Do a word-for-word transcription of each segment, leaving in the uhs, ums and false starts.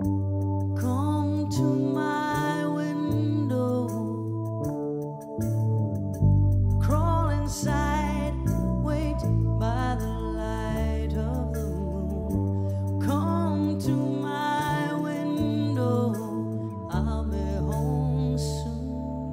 Come to my window, crawl inside, wait by the light of the moon. Come to my window, I'll be home soon.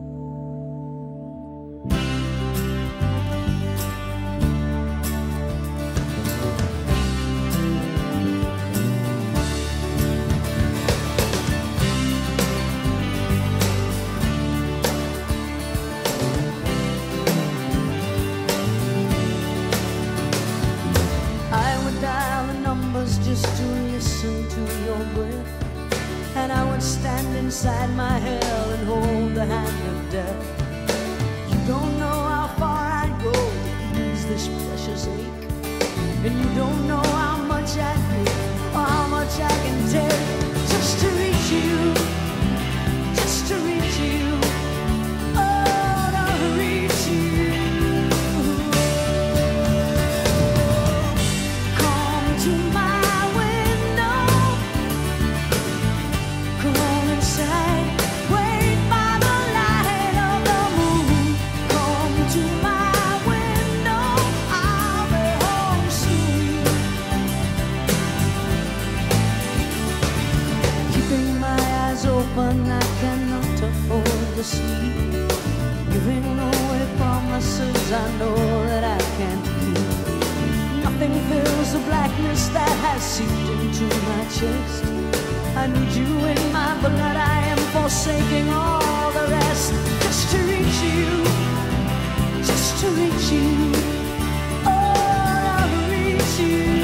Just to listen to your breath, and I would stand inside my hell and hold the hand of death. You don't know how far I'd go to ease this precious ache, and you don't know how much I give or how much I can take just to reach you, just to reach you, oh, to reach you. Come to my I cannot afford to sleep, giving away promises I know that I can't keep. Nothing fills the blackness that has seeped into my chest. I need you in my blood, I am forsaking all the rest, just to reach you, just to reach you, oh, I'll reach you.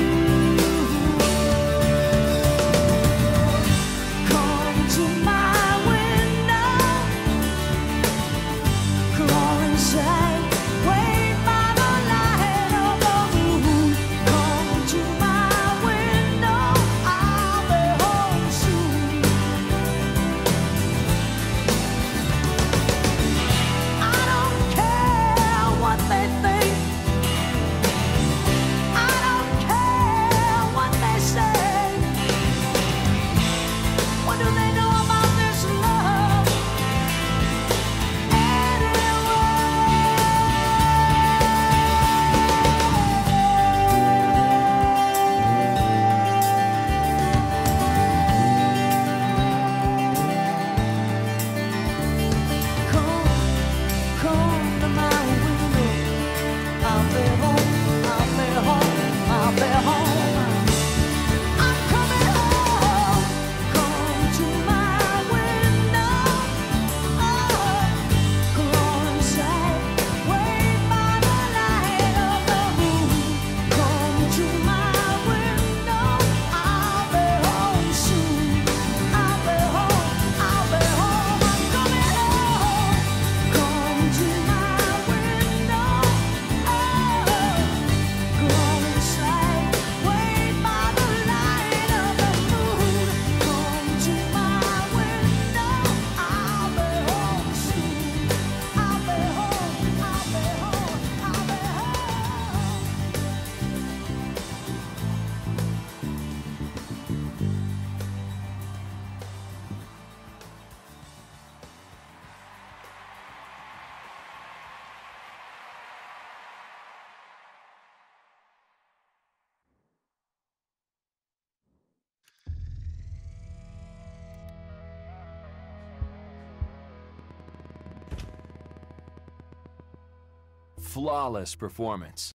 Flawless performance.